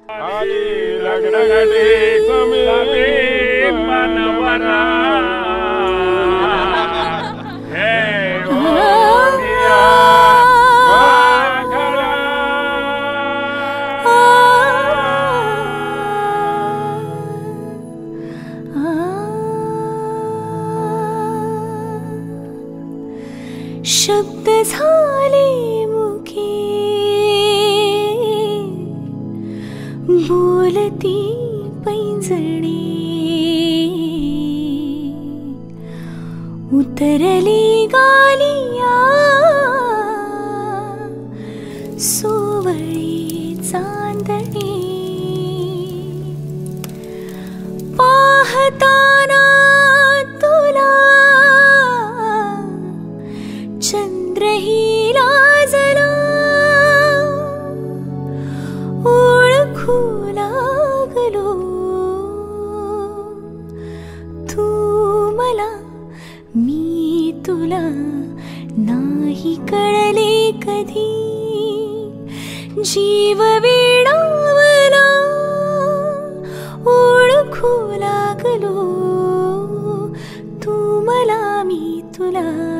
आली लग्नघटी समीपी मनवरा हे ओढिया वाघरा शब्द झाले मुखे बोलती पैंजणे उतरली गालिया सोवळी चांदणे पाहताना तुला चंद्रही लाजला ओळखू लागलो तू मला मी तुला नाही कळले कधी जीव वेडावला ओळखू लागलो तू मला मी तुला